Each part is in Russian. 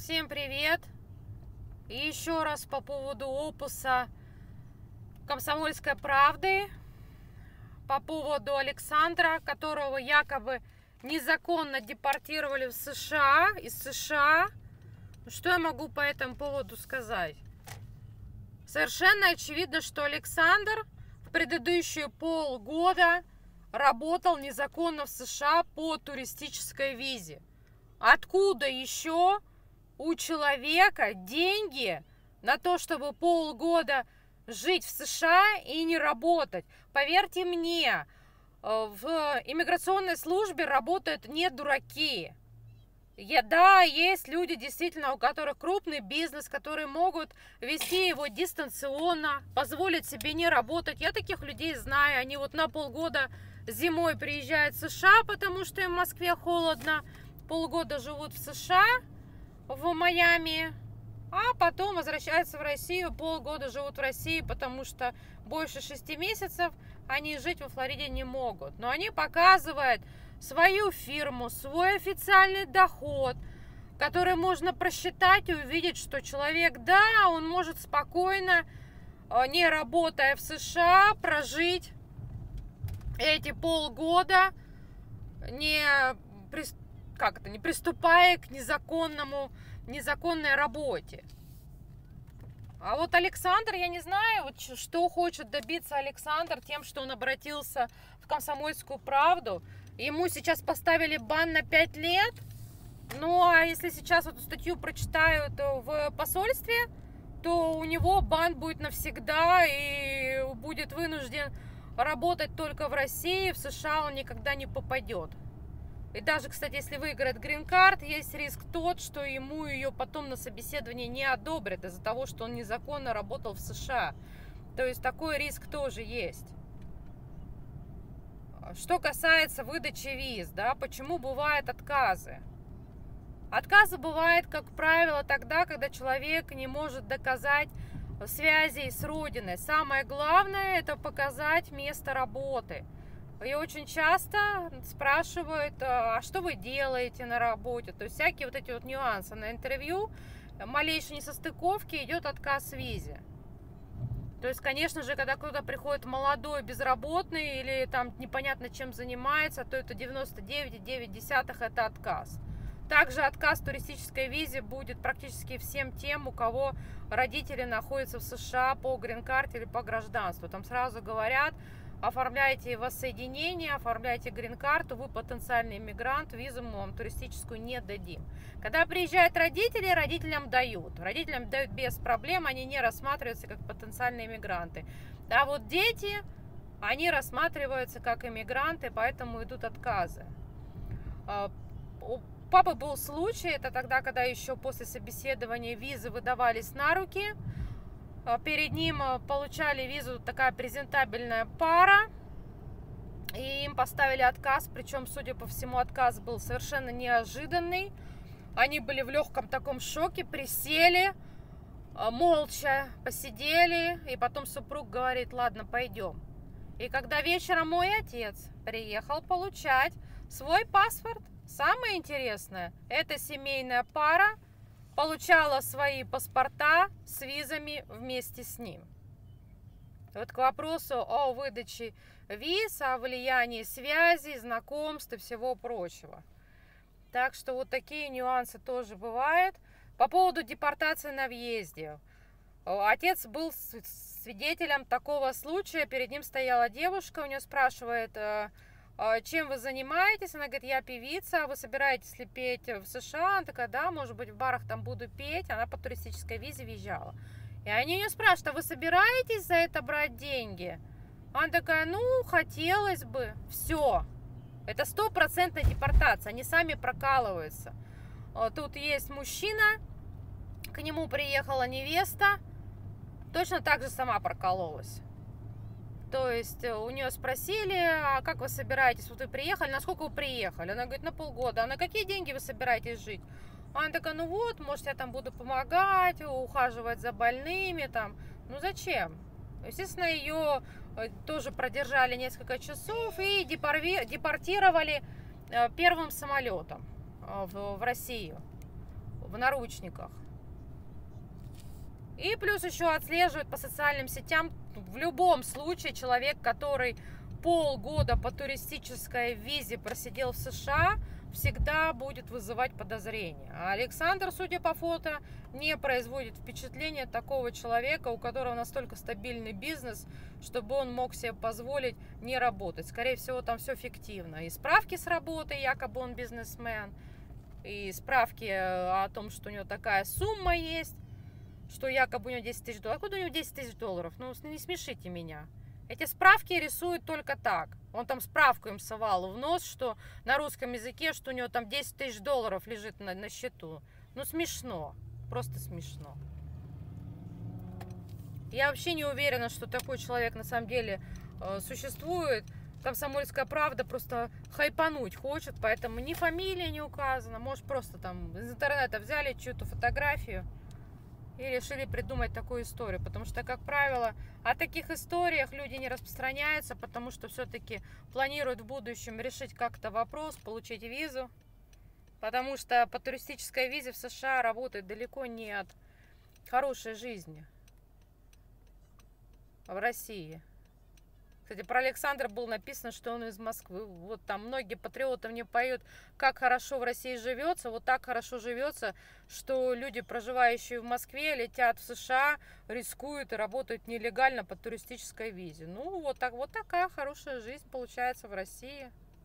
Всем привет! И еще раз по поводу опуса «Комсомольской правды», по поводу Александра, которого якобы незаконно депортировали в США, из США. Что я могу по этому поводу сказать? Совершенно очевидно, что Александр в предыдущие полгода работал незаконно в США по туристической визе. Откуда еще у человека деньги на то, чтобы полгода жить в США и не работать? Поверьте мне, в иммиграционной службе работают не дураки. Да, есть люди, действительно, у которых крупный бизнес, которые могут вести его дистанционно, позволить себе не работать. Я таких людей знаю, они вот на полгода зимой приезжают в США, потому что им в Москве холодно, полгода живут в США, в Майами, а потом возвращаются в Россию, полгода живут в России, потому что больше 6 месяцев они жить во Флориде не могут. Но они показывают свою фирму, свой официальный доход, который можно просчитать и увидеть, что человек, да, он может спокойно, не работая в США, прожить эти полгода, не приступая к незаконной работе. А вот Александр, я не знаю, вот что хочет добиться Александр тем, что он обратился в «Комсомольскую правду». Ему сейчас поставили бан на 5 лет. Ну, а если сейчас эту статью прочитают в посольстве, то у него бан будет навсегда и будет вынужден работать только в России. В США он никогда не попадет. И даже, кстати, если выиграет грин-карт, есть риск тот, что ему ее потом на собеседовании не одобрят из-за того, что он незаконно работал в США. То есть такой риск тоже есть. Что касается выдачи виз, да, почему бывают отказы? Отказы бывают, как правило, тогда, когда человек не может доказать связей с родиной. Самое главное – это показать место работы. И очень часто спрашивают, а что вы делаете на работе? То есть всякие вот эти вот нюансы на интервью, малейшие несостыковки, идет отказ в визе. То есть, конечно же, когда кто-то приходит молодой, безработный или там непонятно чем занимается, то это 99,9 это отказ. Также отказ в туристической визе будет практически всем тем, у кого родители находятся в США по грин-карте или по гражданству. Там сразу говорят: оформляйте воссоединение, оформляйте грин-карту, вы потенциальный иммигрант, визу мы вам туристическую не дадим. Когда приезжают родители, родителям дают без проблем, они не рассматриваются как потенциальные иммигранты. А вот дети, они рассматриваются как иммигранты, поэтому идут отказы. У папы был случай, это тогда, когда еще после собеседования визы выдавались на руки. Перед ним получали визу такая презентабельная пара, и им поставили отказ, причем, судя по всему, отказ был совершенно неожиданный. Они были в легком таком шоке, присели, молча посидели, и потом супруг говорит: ладно, пойдем. И когда вечером мой отец приехал получать свой паспорт, самое интересное, эта семейная пара получала свои паспорта с визами вместе с ним. Вот к вопросу о выдаче виз, о влиянии связей, знакомств и всего прочего. Так что вот такие нюансы тоже бывают. По поводу депортации на въезде. Отец был свидетелем такого случая. Перед ним стояла девушка, у нее спрашивает: чем вы занимаетесь? Она говорит: я певица. А вы собираетесь ли петь в США? Она такая: да, может быть, в барах там буду петь. Она по туристической визе въезжала. И они ее спрашивают: а вы собираетесь за это брать деньги? Она такая: ну, хотелось бы. Все. Это 100% депортация. Они сами прокалываются. Тут есть мужчина, к нему приехала невеста, точно так же сама прокололась. То есть у нее спросили: а как вы собираетесь, вот вы приехали, на сколько вы приехали? Она говорит: на полгода. А на какие деньги вы собираетесь жить? Она такая: ну вот, может, я там буду помогать, ухаживать за больными там. Ну зачем? Естественно, ее тоже продержали несколько часов и депортировали первым самолетом в Россию. в наручниках. И плюс еще отслеживают по социальным сетям. В любом случае человек, который полгода по туристической визе просидел в США, всегда будет вызывать подозрения. А Александр, судя по фото, не производит впечатления такого человека, у которого настолько стабильный бизнес, чтобы он мог себе позволить не работать. Скорее всего, там все фиктивно. И справки с работы, якобы он бизнесмен, и справки о том, что у него такая сумма есть, что якобы у него 10 тысяч долларов. Откуда у него 10 тысяч долларов? Ну, не смешите меня. Эти справки рисуют только так. Он там справку им совал в нос, что на русском языке, что у него там 10 тысяч долларов лежит на счету. Ну, смешно. Просто смешно. Я вообще не уверена, что такой человек на самом деле существует. Комсомольская правда просто хайпануть хочет, поэтому ни фамилия не указана. Может, просто там из интернета взяли чью-то фотографию и решили придумать такую историю. Потому что, как правило, о таких историях люди не распространяются, потому что все-таки планируют в будущем решить как-то вопрос, получить визу. Потому что по туристической визе в США работает далеко не от хорошей жизни в России. Кстати, про Александра было написано, что он из Москвы. Вот там многие патриоты мне поют, как хорошо в России живется. Вот так хорошо живется, что люди, проживающие в Москве, летят в США, рискуют и работают нелегально по туристической визе. Ну, вот такая хорошая жизнь получается в России.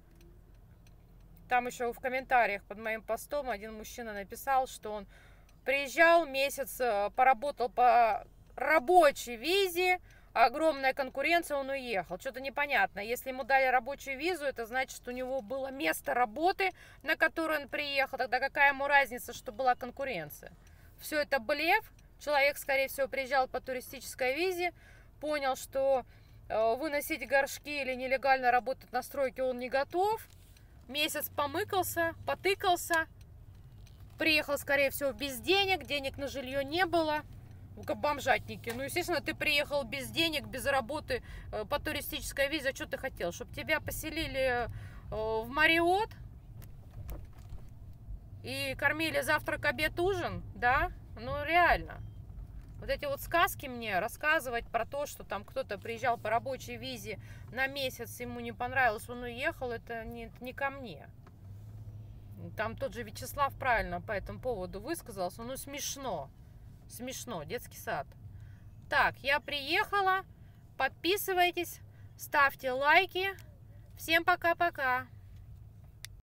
Там еще в комментариях под моим постом один мужчина написал, что он приезжал месяц, поработал по рабочей визе, огромная конкуренция, он уехал. Что-то непонятно. Если ему дали рабочую визу, это значит, что у него было место работы, на которое он приехал. Тогда какая ему разница, что была конкуренция? Все это блеф. Человек, скорее всего, приезжал по туристической визе, понял, что выносить горшки или нелегально работать на стройке он не готов. Месяц помыкался, потыкался. Приехал, скорее всего, без денег. Денег на жилье не было. Как бомжатники. Ну, естественно, ты приехал без денег, без работы по туристической визе. Что ты хотел? Чтобы тебя поселили в Мариот и кормили завтрак, обед, ужин? Да? Ну, реально. Вот эти вот сказки мне рассказывать про то, что там кто-то приезжал по рабочей визе на месяц, ему не понравилось, он уехал, это не ко мне. Там тот же Вячеслав правильно по этому поводу высказался. Ну, смешно. Смешно, детский сад. Так, я приехала. Подписывайтесь, ставьте лайки. Всем пока-пока.